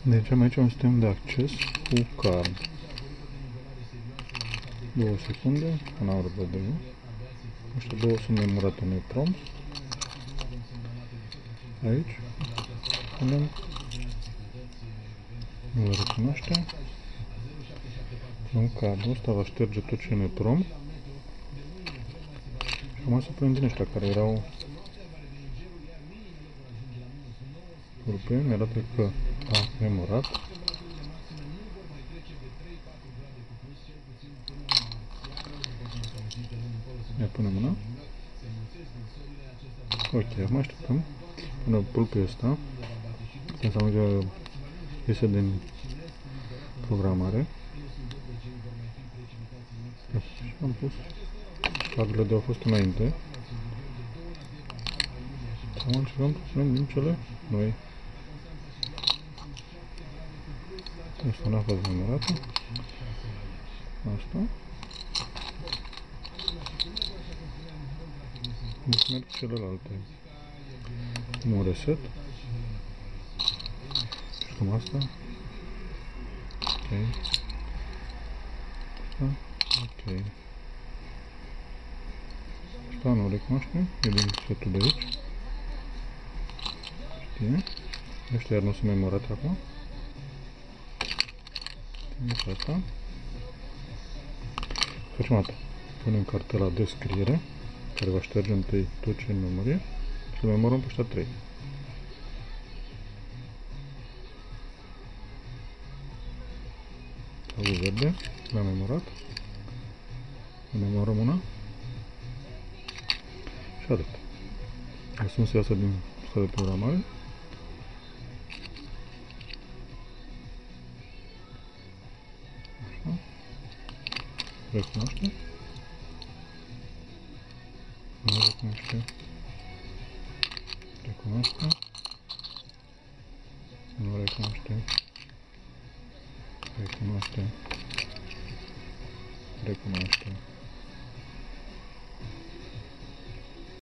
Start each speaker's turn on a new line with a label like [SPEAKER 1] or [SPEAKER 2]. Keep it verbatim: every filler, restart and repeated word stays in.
[SPEAKER 1] Deci am aici un sistem de acces cu card. Două secunde, până la urmă de Ăștia două sunt memorate în EEPROM. Aici punem, nu le recunoaște. În cardul ăsta va șterge tot ce e în EEPROM. Și acum să punem din ăștia care erau grupeni, arată că a memorat. Ia punem una. Ok, acum așteptăm până pulpul ăsta. Asta înseamnă că iese din programare. Și am pus cardurile de au fost înainte. Acum încercăm să punem din cele noi. Asta n-a fost memorată. Asta. Deci merg celelalte. Nu reset. Și cum asta. Ok. Asta. Ok. Asta nu recunoaște. E din setul de aici. Știe. Ăștia iar nu sunt memorate acum. Deci asta. Facem atât. Punem cartela de scriere, care va șterge întâi tot ce în memorie, și le memorăm pe ăștia trei. Tablul verde, l-am memorat. Memorăm una. Și atât. Lăsăm să iasă din starea de programare. Așa. Recunoaște. Nu recunoaște. Recunoaște. Nu recunoaște. Recunoaște. Recunoaște.